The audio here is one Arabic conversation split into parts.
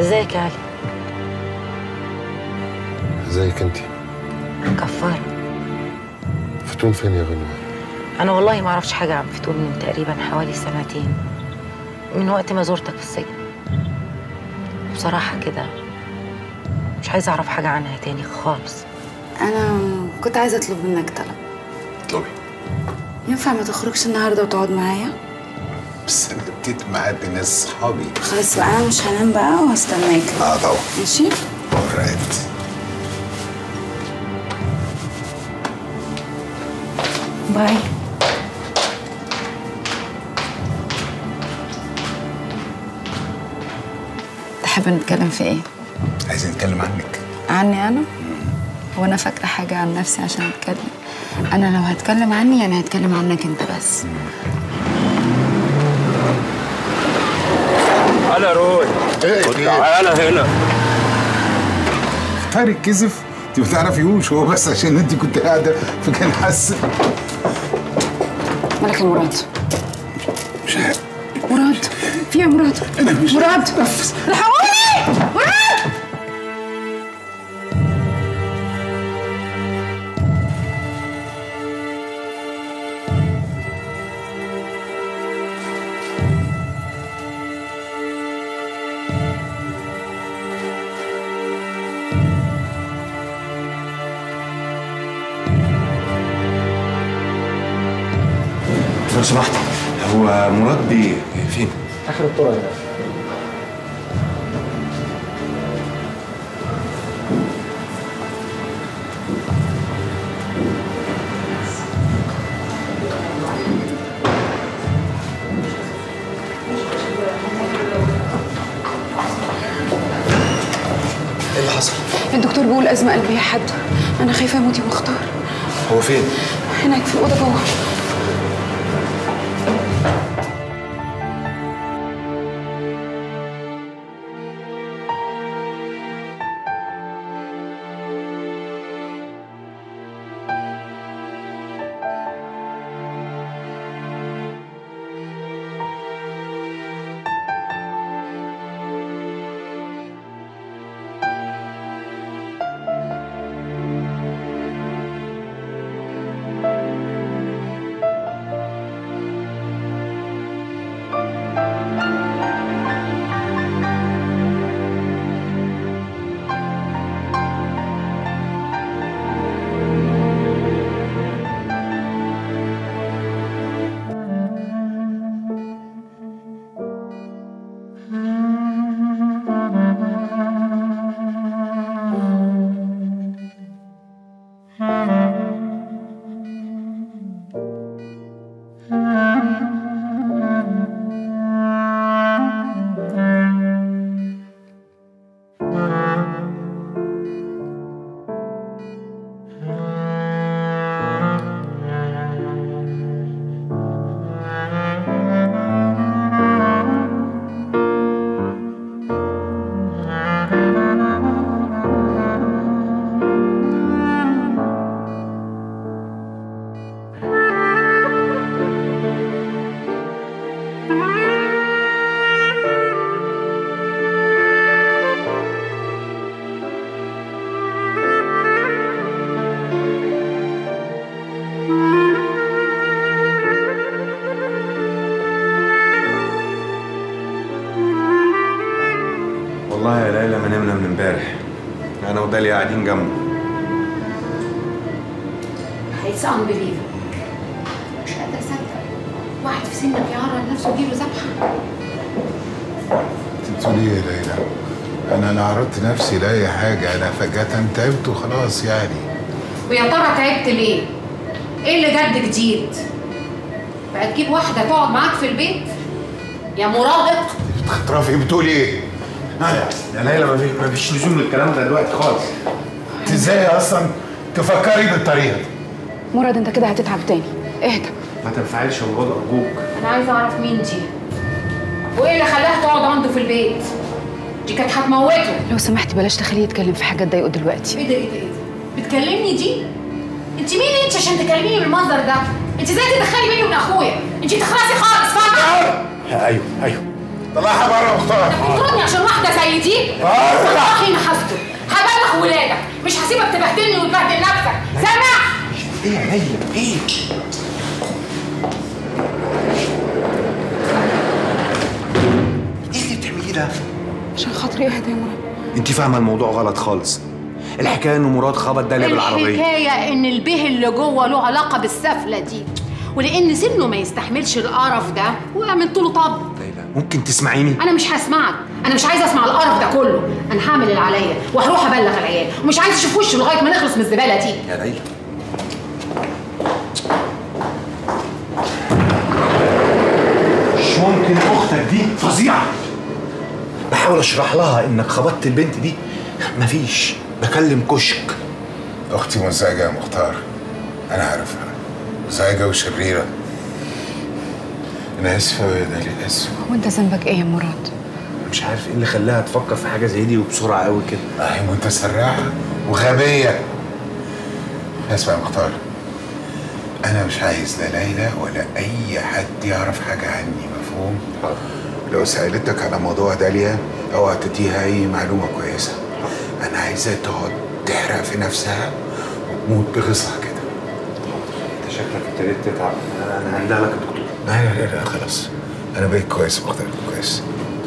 ازيك يا علي؟ ازيك انتي؟ كفارة. فتون فين يا غنوة؟ انا والله ما اعرفش حاجه عن فتون من تقريبا حوالي سنتين، من وقت ما زرتك في السجن. بصراحه كده مش عايزه اعرف حاجه عنها تاني خالص. انا كنت عايزه اطلب منك طلب. اطلبي. ينفع ما تخرجش النهارده وتقعد معايا؟ بس انا ابتديت معاد بناس صحابي. خلاص بقى انا مش هنام بقى وهستناك. طبعا. ماشي؟ اوريت. باي. تحب نتكلم في ايه؟ عايزين نتكلم عنك. عني انا؟ هو انا فاكره حاجه عن نفسي عشان اتكلم؟ انا لو هتكلم عني انا هتكلم عنك انت بس. تعالى روي. تعالى هنا. طارق كذف؟ انت ما تعرفيهوش، هو بس عشان انت كنت قاعده فكان حاسس. مالك يا مراد؟ مش عارف. مراد في يا مراد؟ انا مش مراد اتنفس. الحقوني مراد. لو سمحت، هو مراد بيه فين؟ اخر الطرق هنا. ايه اللي حصل؟ الدكتور بيقول ازمه قلبيه حاده. انا خايفه اموت يا مختار. هو فين؟ هناك في الاوضه جوه. والله يا ليلى ما نمنا من امبارح، انا وداليا قاعدين جنبه. It's unbelievable. مش قادرة أصدق واحد في سنك يعرض نفسه يجيله ذبحة. انت بتقولي ايه يا ليلى؟ انا لا عرضت نفسي لاي حاجه، انا فجاه تعبت وخلاص يعني. ويا ترى تعبت ليه؟ إيه اللي جد جديد؟ بقى تجيب واحدة تقعد معاك في البيت؟ يا مراهق! بتخطرفي بتقولي ايه؟ يا ليلى ما فيش لزوم للكلام ده دلوقتي خالص. انت ازاي اصلا تفكري بالطريقه دي؟ مراد انت كده هتتعب تاني، اهدى. ما تنفعلش يا مراد ارجوك. أنا عايزة أعرف مين دي؟ وإيه اللي خلاها تقعد عنده في البيت؟ دي كانت هتموته. لو سمحت بلاش تخليه يتكلم في حاجه تضايقه دلوقتي. إيه ده إيه ده إيه ده؟ بتكلمني دي؟ أنت مين أنت عشان تكلميني بالمنظر ده؟ أنت إزاي تدخلي بيني وبين أخويا؟ أنت تخلصي خالص فاهمة؟ ايوه طلعها بره يا مختار. أنت بتطردني عشان واحدة زي زي دي والله ما هسكت، هبلغ ولادك، مش هسيبك تبهدلني وتبهدل نفسك، سامع؟ ايه يا ليلى ايه؟ ايه اللي بتعمليه ده؟ عشان خاطري اهدى يا مراد. انت فاهمه الموضوع غلط خالص. الحكايه ان مراد خبط داليا بالعربيه. الحكايه ان البه اللي جوه له علاقه بالسفله دي، ولان سنه ما يستحملش القرف ده وعملت له طب. ليلى ممكن تسمعيني؟ انا مش هسمعك، انا مش عايزه اسمع القرف ده كله، انا هعمل اللي عليا وهروح ابلغ العيال، ومش عايزه اشوف وشه لغايه ما نخلص من الزباله دي. يا ليلى مش ممكن، اختك دي فظيعه. بحاول اشرح لها انك خبطت البنت دي، مفيش، بكلم كشك. اختي مزعجه يا مختار، انا عارفها، مزعجه وشريره. انا اسف يا داليا، اسف. هو انت ذنبك ايه يا مراد؟ مش عارف ايه اللي خلاها تفكر في حاجه زي دي وبسرعه قوي كده. هي متسرعه وغبيه. اسمع يا مختار، انا مش عايز لا ليلى ولا اي حد يعرف حاجه عني، مفهوم؟ لو سالتك على موضوع داليا اوعى تديها اي معلومه كويسه. انا عايزاها تقعد تحرق في نفسها وتموت بغصها كده. انت شكلك ابتديت تتعب. انا هندهلك لك الدكتور. لا خلاص، انا بقيت كويس يا مختار، كويس.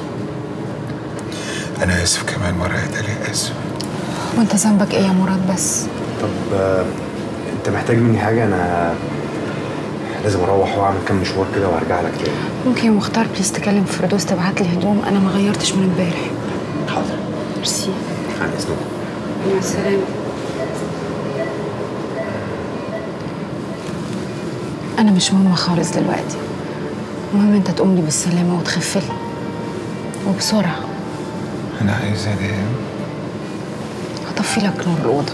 انا اسف كمان مره يا داليا، اسف. وانت ذنبك ايه يا مراد بس؟ طب انت محتاج مني حاجه؟ انا لازم اروح واعمل كام مشوار كده وهرجع لك تاني. ممكن يا مختار بليز تكلم فردوس تبعت لي هدوم، انا ما غيرتش من امبارح. حاضر. ميرسي. عن اذنك. مع السلامه. انا مش مهمه خالص دلوقتي، المهم انت تقوم لي بالسلامه وتخف لي وبسرعه. انا عايزه انام. هطفي لك نور الاوضه.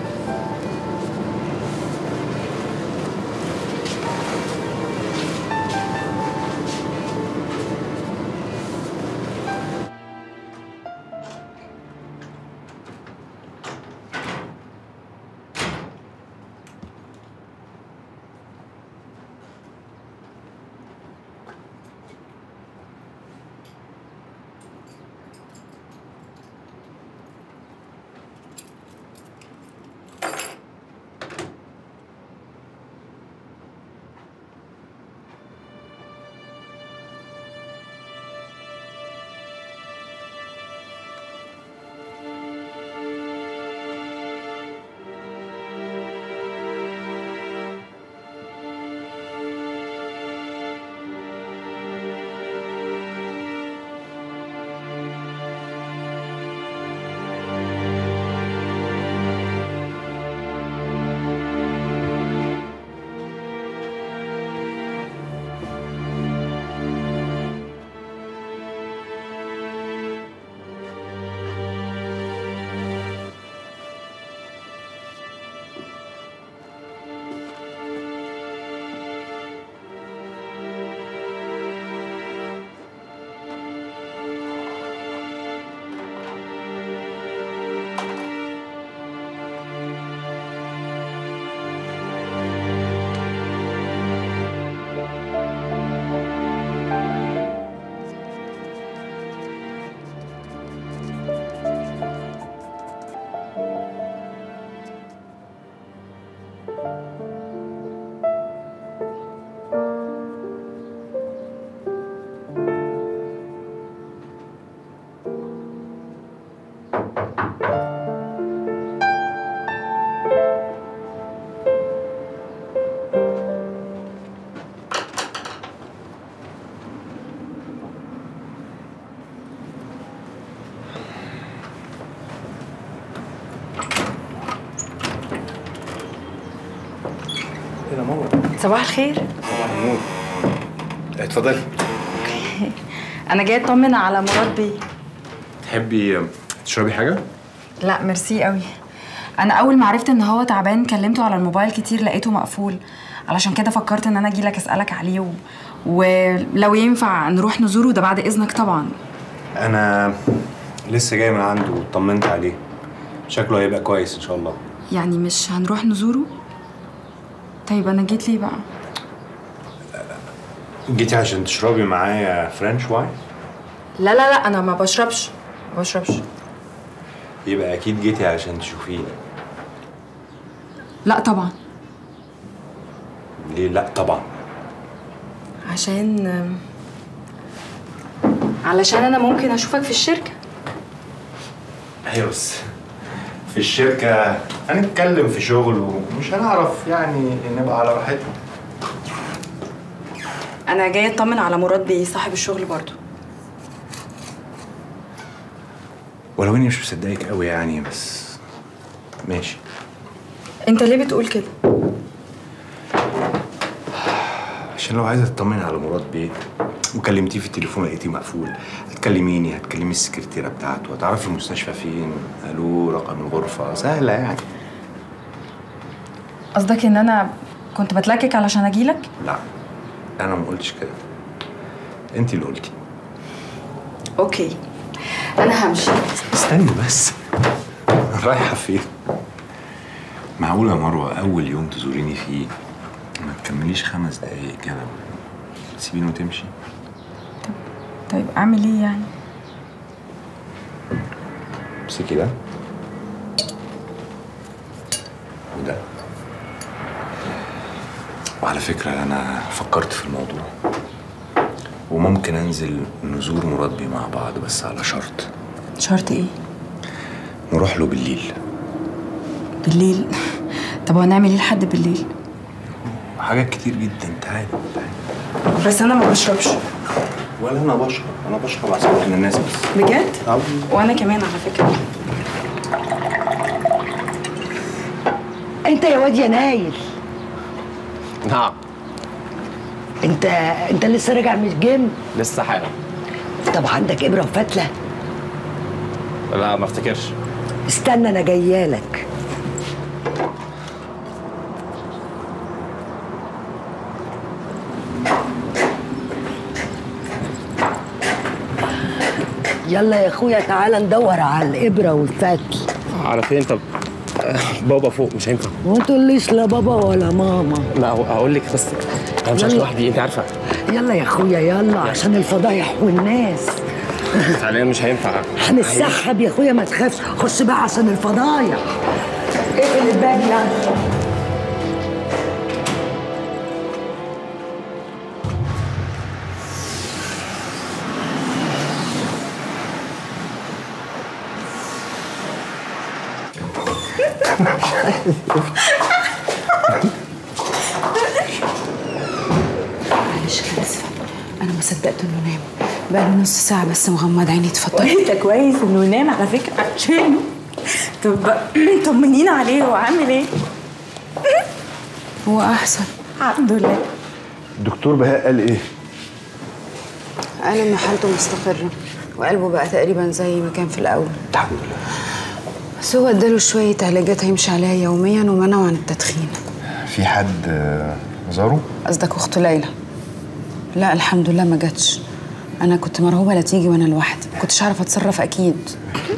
صباح الخير. صباح النور. اتفضلي. انا جايه اطمن على مراد بيه. تحبي تشربي حاجه؟ لا ميرسي قوي. انا اول ما عرفت ان هو تعبان كلمته على الموبايل كتير لقيته مقفول، علشان كده فكرت ان انا اجي لك اسالك عليه ولو ينفع نروح نزوره، ده بعد اذنك طبعا. انا لسه جاي من عنده وطمنت عليه، شكله هيبقى كويس ان شاء الله. يعني مش هنروح نزوره؟ طيب انا جيت ليه بقى؟ جيتي عشان تشربي معايا فرنش واين؟ لا لا لا، انا ما بشربش. ما بشربش. يبقى اكيد جيتي عشان تشوفيني. لا طبعا. ليه لا طبعا؟ علشان انا ممكن اشوفك في الشركه. ايوه بس في الشركة هنتكلم في شغل ومش هنعرف يعني نبقى على راحتنا. انا جايه اطمن على مراد بيه صاحب الشغل برضو. ولو اني مش مصدقك قوي يعني، بس ماشي. انت ليه بتقول كده؟ عشان لو عايزة تطمن على مراد بيه وكلمتيه في التليفون لقيتيه مقفول، هتكلميني، هتكلمي السكرتيرة بتاعته، هتعرفي المستشفى فين، الو رقم الغرفة، سهلة يعني. قصدك ان انا كنت بتلكك علشان اجيلك؟ لا انا ما قلتش كده، انت اللي قلتي. اوكي انا همشي. استني بس، رايحة فين؟ معقولة يا مروة أول يوم تزوريني فيه ما تكمليش 5 دقايق كده تسيبيني وتمشي؟ طيب اعمل ايه يعني؟ امسكي ده وده. وعلى فكرة أنا فكرت في الموضوع وممكن أنزل نزور مراد بيه مع بعض، بس على شرط. شرط ايه؟ نروح له بالليل. بالليل؟ طب هنعمل ايه لحد بالليل؟ حاجات كتير جدا، تعالي. بس انا ما بشربش. ولا أنا بشرب، أنا بشرب عشان إحنا الناس بس. بجد؟ وانا كمان على فكرة. انت يا واد يا نايل. نعم. انت لسه راجع من الجيم؟ لسه حالا. طب عندك ابره وفتله؟ لا ما افتكرش. استنى انا جايالك. يلا يا اخويا تعالى ندور على الابره والفتل. على فين؟ طب بابا فوق مش هينفع. ما تقوليش لا بابا ولا ماما. لا هقول لك بس انا مش عايش لوحدي، انت عارفه. يلا يا اخويا يلا عشان الفضايح والناس. فعليا مش هينفع. هنتسحب يا اخويا ما تخافش، خش بقى عشان الفضايح. اقفل الباب يلا. معلش انا اسفه، انا ما صدقت انه نام. بقى له نص ساعه بس مغمض عيني. اتفضل. انت كويس انه ينام على فكره عشانه. طب طمنينا عليه، هو عامل ايه؟ هو احسن الحمد لله. الدكتور بهاء قال ايه؟ قال ان حالته مستقره وقلبه بقى تقريبا زي ما كان في الاول. الحمد لله. بس هو اداله شويه علاجات هيمشي عليها يوميا ومنعه عن التدخين. في حد زاره؟ قصدك اخت ليلى؟ لا الحمد لله ما جاتش. انا كنت مرعوبه لا تيجي وانا لوحدي، ما كنتش عارفه اتصرف اكيد.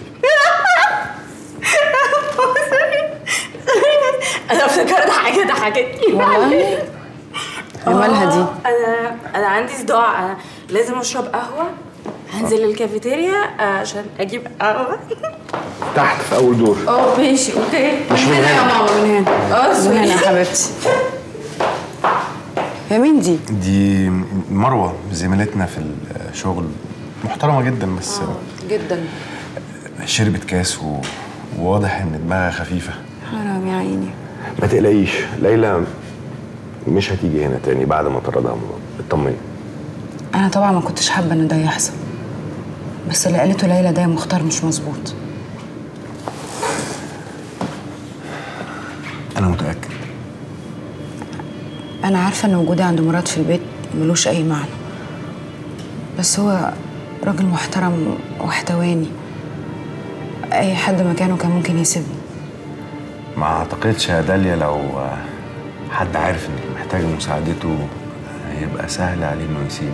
انا افتكرت حاجه ضحكتني. والله؟ مالها دي؟ انا عندي صداع، انا لازم اشرب قهوه. هنزل الكافيتيريا عشان اجيب قهوه. تحت في اول دور. ماشي اوكي. مش من هنا يا ماما، من هنا. من هنا يا حبيبتي. يا مين دي؟ دي مروة زميلتنا في الشغل، محترمة جدا بس جدا. شربت كاس وواضح ان دماغها خفيفة. حرام يا عيني. ما تقلقيش، ليلى مش هتيجي هنا تاني بعد ما طردها مراد، اطمني. انا طبعا ما كنتش حابه ان ده يحصل، بس اللي قالته ليلى ده يا مختار مش مظبوط. انا متأكد. انا عارفه ان وجودي عند مراد في البيت ملوش اي معنى، بس هو راجل محترم واحتواني. اي حد مكانه كان ممكن يسيبني. ما اعتقدش يا داليا لو حد عارف انك محتاجة مساعدته هيبقى سهل عليه انه يسيبك.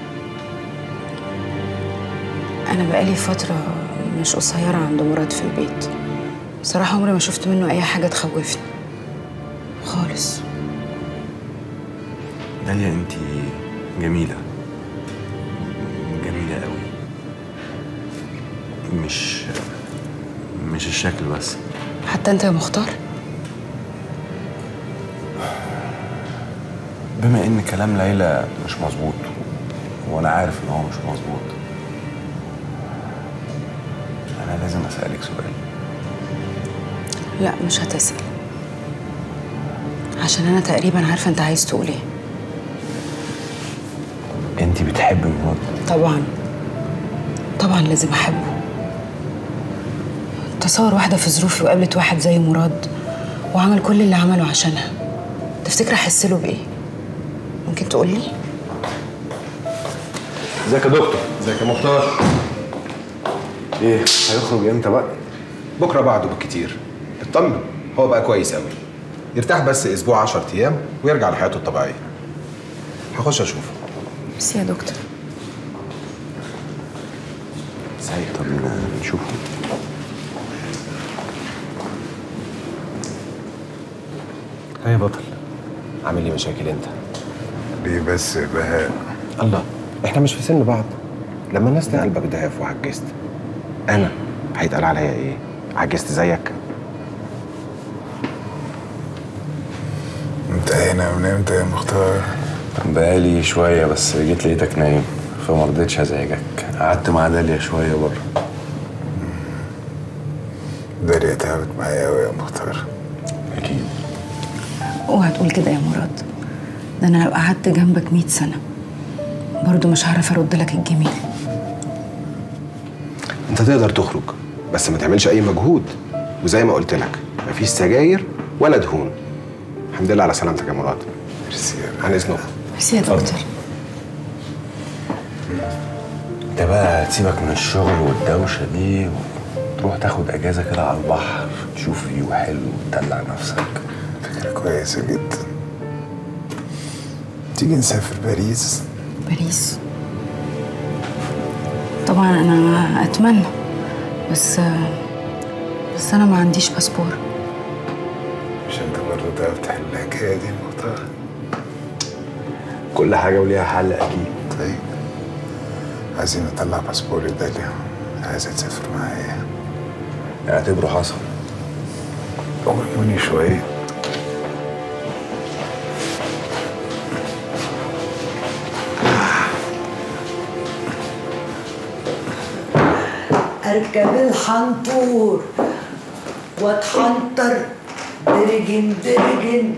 انا بقالي فتره مش قصيره عند مراد في البيت. بصراحه عمري ما شفت منه اي حاجه تخوفني خالص. داليا انتي جميلة، جميلة قوي، مش الشكل بس. حتى انت يا مختار؟ بما ان كلام ليلى مش مظبوط وانا عارف ان هو مش مظبوط، انا لازم اسالك سؤال. لا مش هتسأل، عشان انا تقريبا عارفه انت عايز تقول ايه. انت بتحبي مراد؟ طبعا طبعا لازم احبه. تصور واحده في ظروفي وقابلت واحد زي مراد وعمل كل اللي عمله عشانها، تفتكر احس له بايه؟ ممكن تقول لي؟ ازيك يا دكتور؟ ازيك يا مختار؟ ايه هيخرج امتى بقى؟ بكره بعده بالكتير. اطمن، هو بقى كويس قوي. يرتاح بس اسبوع 10 ايام ويرجع لحياته الطبيعيه. هخش اشوفه. بس يا دكتور سعيد. طب نشوفه. يا بطل، عامل لي مشاكل انت؟ ليه بس يا بهاء؟ الله، احنا مش في سن بعض. لما الناس تقلبك دهاف وعجزت، انا هيتقال عليا ايه؟ عجزت زيك؟ انت هنا من امتى يا مختار؟ بقالي شويه بس جيت لقيتك نايم فما رضيتش ازعجك. قعدت مع داليا شويه بره. داليا تعبت معايا قوي يا مختار. اكيد. اوعى تقول كده يا مراد، ده انا لو قعدت جنبك 100 سنه برضه مش هعرف ارد لك الجميل. انت تقدر تخرج بس ما تعملش اي مجهود، وزي ما قلت لك مفيش سجاير ولا دهون. الحمد لله على سلامتك يا مراد. ميرسي يا بهاء. عن اذنك. ميرسي يا دكتور. انت بقى تسيبك من الشغل والدوشه دي وتروح تاخد اجازه كده على البحر، تشوف فيو حلو وتدلع نفسك. فكرة كويسة جدا. تيجي نسافر باريس؟ باريس؟ طبعا انا اتمنى، بس انا ما عنديش باسبور. مش انت برضه تعرف تحل الحكاية دي يا مختار؟ كل حاجه وليها حل اكيد. طيب عايزين نطلع باسبور لداليا، عايزة تسافر معايا. اعتبره حصل. قوموني شوية. اركب الحنطور واتحنطر درجن درجن.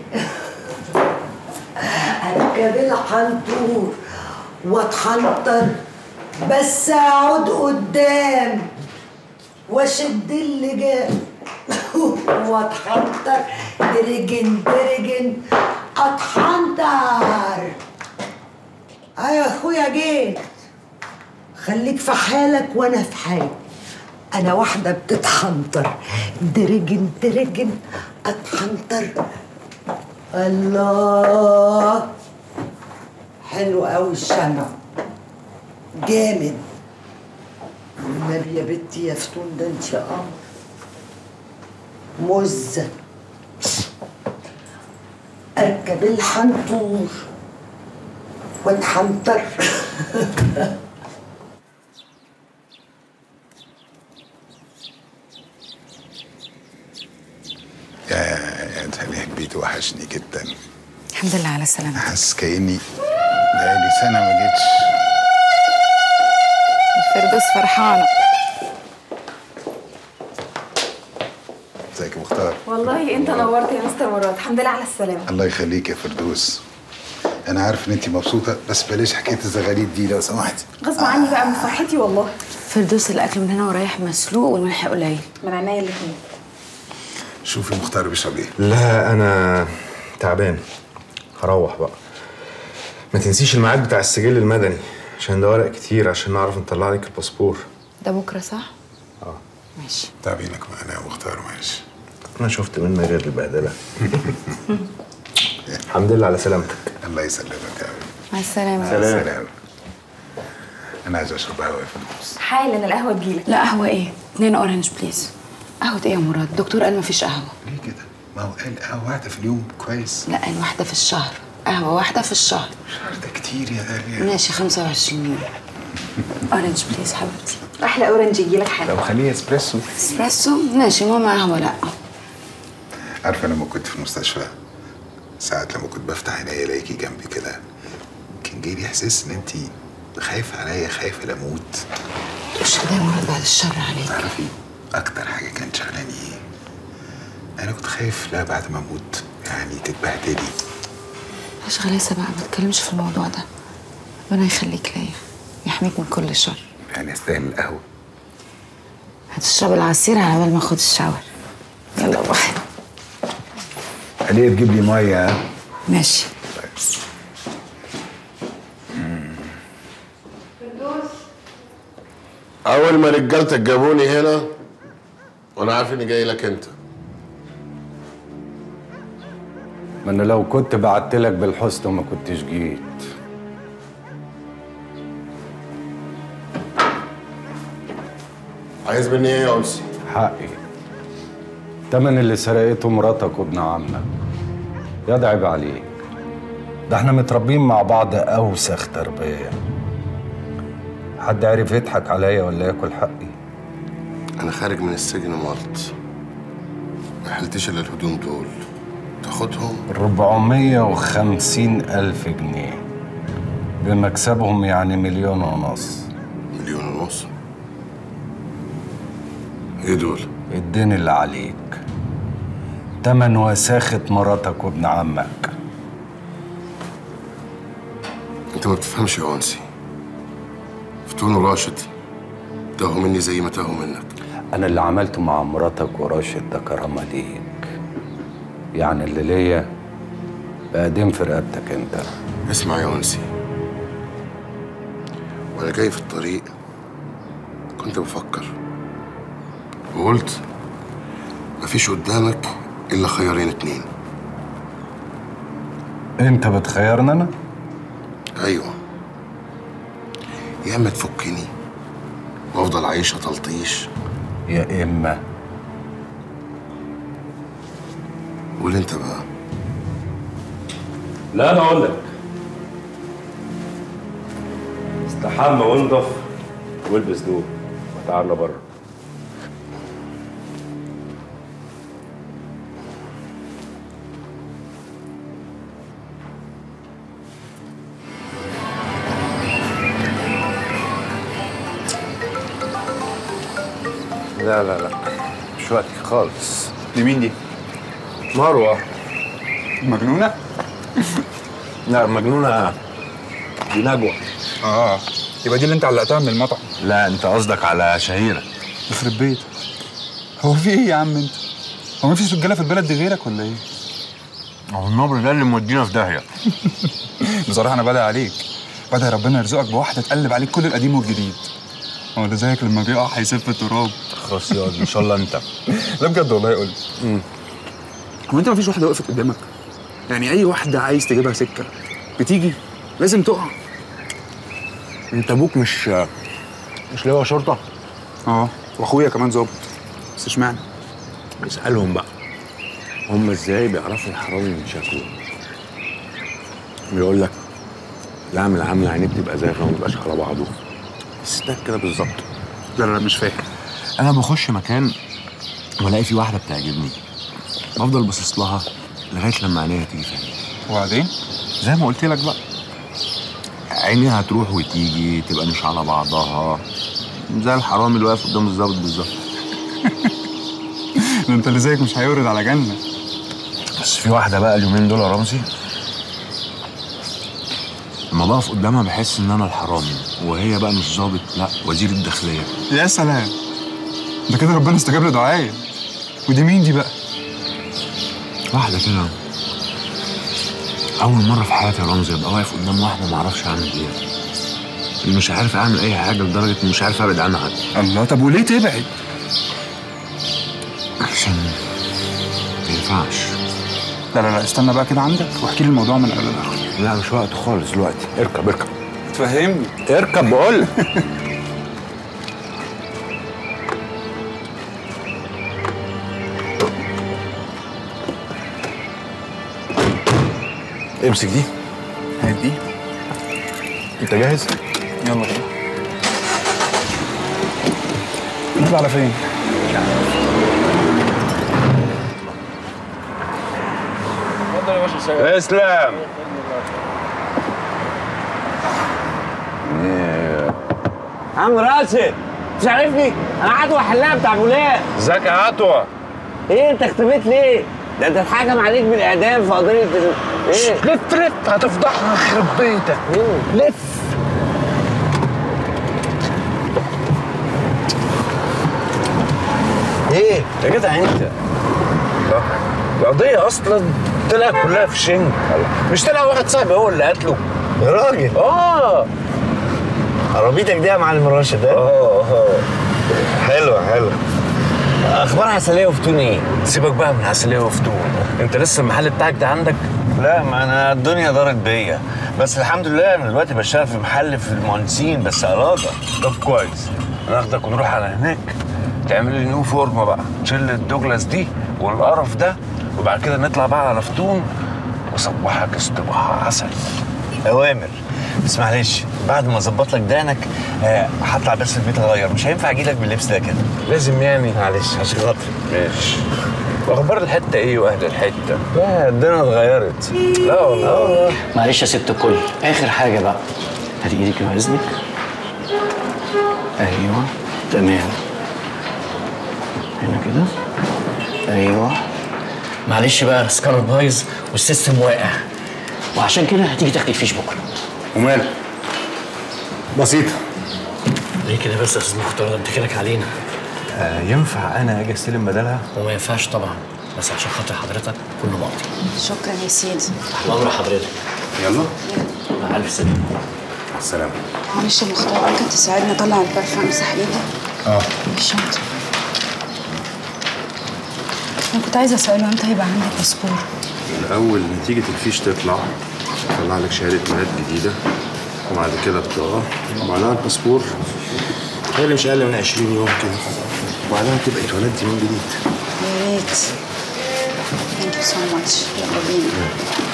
اركب الحنطور واتحنطر بس اقعد قدام واشد اللجام واتحنطر درجن درجن اتحنطر. يا اخويا جيت، خليك في حالك وانا في حالي. انا واحده بتتحنطر درجن درجن اتحنطر. الله حلو قوي الشمع، جامد. والنبي يا بنتي يا فتون ده انت قمر مزه. اركب الحنطور واتحنطر. يا داليا البيت وحشني جدا. الحمد لله على السلامة. حاسس كأني بقالي سنة ما جيتش. الفردوس فرحانة. ازيك يا مختار؟ والله انت نورت يا مستر مراد. الحمد لله على السلامة. الله يخليك يا فردوس. أنا عارف إن أنتِ مبسوطة بس بلاش حكاية الزغاليد دي لو سمحتي. غصب عني بقى من فرحتي والله. فردوس الأكل من هنا ورايح مسلوق والملح قليل. من عينيا الاتنين. شوفي مختار بيشرب إيه؟ لا انا تعبان، هروح بقى. ما تنسيش الميعاد بتاع السجل المدني عشان ده ورق كتير عشان نعرف نطلع لك الباسبور. ده بكرة صح؟ اه ماشي. تعبينك معانا يا مختار. ماشي. انا شفت منك غير البهدله. الحمد لله على سلامتك. الله يسلمك يا حبيبي. مع السلامة. سلام. أنا عايز أشرب قهوة يا فردوس. حالا القهوة تجيلك. لا قهوة إيه؟ 2 أورنج بليز. قهوة إيه يا مراد؟ الدكتور قال مفيش قهوة. ليه كده؟ ما هو قال قهوة واحدة في اليوم كويس. لا قال واحدة في الشهر، قهوة واحدة في الشهر. الشهر ده كتير يا داليا. ماشي 25 يوم. أورنج بليز حبيبتي. احلى اورنج يجيلك حالا. لو خليه اسبريسو. اسبريسو ماشي، ماما قهوه لا. عارفه لما كنت في المستشفى ساعات لما كنت بفتح عينيا الاقيكي جنبي كده، كان جاي لي احساس ان انت خايفه عليا، خايفه لاموت. مش كده يا مراد، بعد الشر عليك. تعرفي اكتر حاجه كانت شغلاني ايه؟ انا كنت خايف لا بعد ما اموت يعني تتبهدلي. مش غلاسه بقى، ما تتكلمش في الموضوع ده. ربنا يخليك ليا، يحميك من كل شر. يعني استاهل القهوه. هتشرب العصير على بال ما اخد الشاور. يلا باي. عليه تجيب لي ميه. ها ماشي. اول ما رجالتك جابوني هنا وانا عارف اني جاي لك انت. ما انا لو كنت بعتلك بالحسن وما كنتش جيت. عايز مني ايه يا انسي؟ حقي. تمن اللي سرقته مراتك وابن عمك. يا عيب عليك. ده احنا متربيين مع بعض اوسخ تربيه. حد عرف يضحك عليا ولا ياكل حقي؟ انا خارج من السجن مالط، ما حلتش الا الهدوم دول، تاخدهم 450,000 جنيه بمكسبهم، يعني 1.5 مليون. 1.5 مليون؟ ايه دول؟ الدين اللي عليك، تمن وساخة مراتك وابن عمك. انت ما بتفهمش يا انسي. فتون وراشد تاهوا مني زي ما تاهوا منك. انا اللي عملته مع مراتك وراشد ده كرامه ليك، يعني اللي ليا بقدم في رقبتك انت. اسمع يا انسي، وانا جاي في الطريق كنت بفكر وقلت مفيش قدامك الا خيارين اتنين. انت بتخيرني انا؟ ايوه، يا اما تفكني وافضل عايشه تلطيش، يا اما قول انت بقى. لا انا اقول لك، استحمى وانضف والبس دول وتعالى بره. لا لا لا، مش وقتي خالص. دي مين دي؟ مروة. مجنونة؟ لا مجنونة دي نجوى. يبقى دي اللي انت علقتها من المطعم. لا انت قصدك على شهيرة. يخرب بيت. هو في ايه يا عم انت؟ هو مفيش رجالة في البلد دي غيرك ولا ايه؟ هو النبر ده اللي مودينا في داهية. بصراحة انا بدعي عليك، بدعي ربنا يرزقك بواحدة تقلب عليك كل القديم والجديد. هو اللي زيك لما بيقع هيسف التراب. خلاص يقعد ان شاء الله انت. لا بجد والله يقول لي. هو انت مفيش واحدة وقفت قدامك؟ يعني اي واحدة عايز تجيبها سكة بتيجي لازم تقع. انت ابوك مش لواء شرطة؟ واخويا كمان ظابط. بس اشمعنى؟ اسألهم بقى هم ازاي بيعرفوا الحرامي من شكله. بيقول لك العامل عامل عينيه بتبقى زايغه وما بيبقاش على بعضه. بس ده كده بالظبط. لا مش فاهم. انا بخش مكان والاقي في واحده بتعجبني، بفضل باصص لها لغايه لما عينيها تيجي في عيني. وبعدين؟ زي ما قلت لك بقى، عينيها تروح وتيجي تبقى مش على بعضها، زي الحرامي اللي واقف قدام الظابط بالظبط. ده انت اللي زيك مش هيورد على جنة. بس في واحده بقى اليومين دول يا رمزي، لما بقف قدامها بحس ان انا الحرامي وهي بقى مش ظابط، لا وزير الداخليه. يا سلام، ده كده ربنا استجاب لدعائي. ودي مين دي بقى؟ واحده كده اول مره في حياتي يا رمزي ابقى واقف قدام واحده ما اعرفش اعمل ايه، مش عارف اعمل اي حاجه لدرجه اني مش عارف ابعد عنها. الله، طب وليه تبعد؟ عشان ما ينفعش. لا استنى بقى كده عندك واحكي لي الموضوع من اول لاخر. لا مش وقته خالص دلوقتي. اركب تفهمني. اركب بقول. امسك دي. هات دي. انت جاهز؟ يلا بينا. نطلع على فين؟ اتفضل يا باشا. اسلام. عم راشد مش عارفني؟ انا عطوة حلاق بتاع فلان. ازيك يا عطوة؟ ايه انت اختفيت ليه؟ ده انت اتحكم عليك بالاعدام في قضيه ايه؟ لف هتفضحنا يخرب بيتك. لف. ايه يا جدع انت؟ القضية أصلا طلعت كلها في شنك. مش طلع واحد صاحبي هو اللي قتله يا راجل؟ عربيتك دي يا معلم راشد؟ حلوة اخبار عسلية وفتون ايه؟ سيبك بقى من عسلية وفتون. انت لسه المحل بتاعك ده عندك؟ لا ما انا الدنيا دارت بيا، بس الحمد لله انا دلوقتي بشتغل في محل في المهندسين بس اراده. طب كويس، ناخدك ونروح على هناك تعمل لي نيو فورمه بقى، تشيل الدوجلاس دي والقرف ده، وبعد كده نطلع بقى على فتون وصبحك استباحه عسل. اوامر. بس معلش بعد ما اظبط لك دانك هطلع بس البيت اغير، مش هينفع اجي لك باللبس ده كده. لازم يعني؟ معلش عشان خاطري. ماشي. واخبار الحته ايه واهل الحته؟ لا الدنيا اتغيرت. لا والله. معلش يا ست الكل، اخر حاجه بقى، هاتي ايدك يا اذنك. ايوه تمام، هنا كده. ايوه معلش بقى السكانر بايظ والسيستم واقع، وعشان كده هتيجي تاخدي الفيش بكره. وماله؟ بسيطه. ليه كده بس يا استاذ مختار؟ ده بتكلك علينا. ينفع انا اجي استلم بدلها؟ وما ينفعش طبعا، بس عشان خاطر حضرتك كله مقضي. شكرا يا سيدي. تحت امر حضرتك. يلا. مع الف سلامه. مع السلامه. معلش يا مختار ممكن تساعدني اطلع البرفان امسح ايدي؟ الشنطه. انا كنت عايزه اساله امتى هيبقى عندي باسبور؟ الاول نتيجه الفيش تطلع طلع لك شهاده ميلاد جديده، وبعد كده بطاقه، وبعدها الباسبور. هي مش اقل من 20 يوم كده، وبعدها تبقى اتولدتي من جديد. يا ريت. ثانك يو سو ماتش. يلا بينا.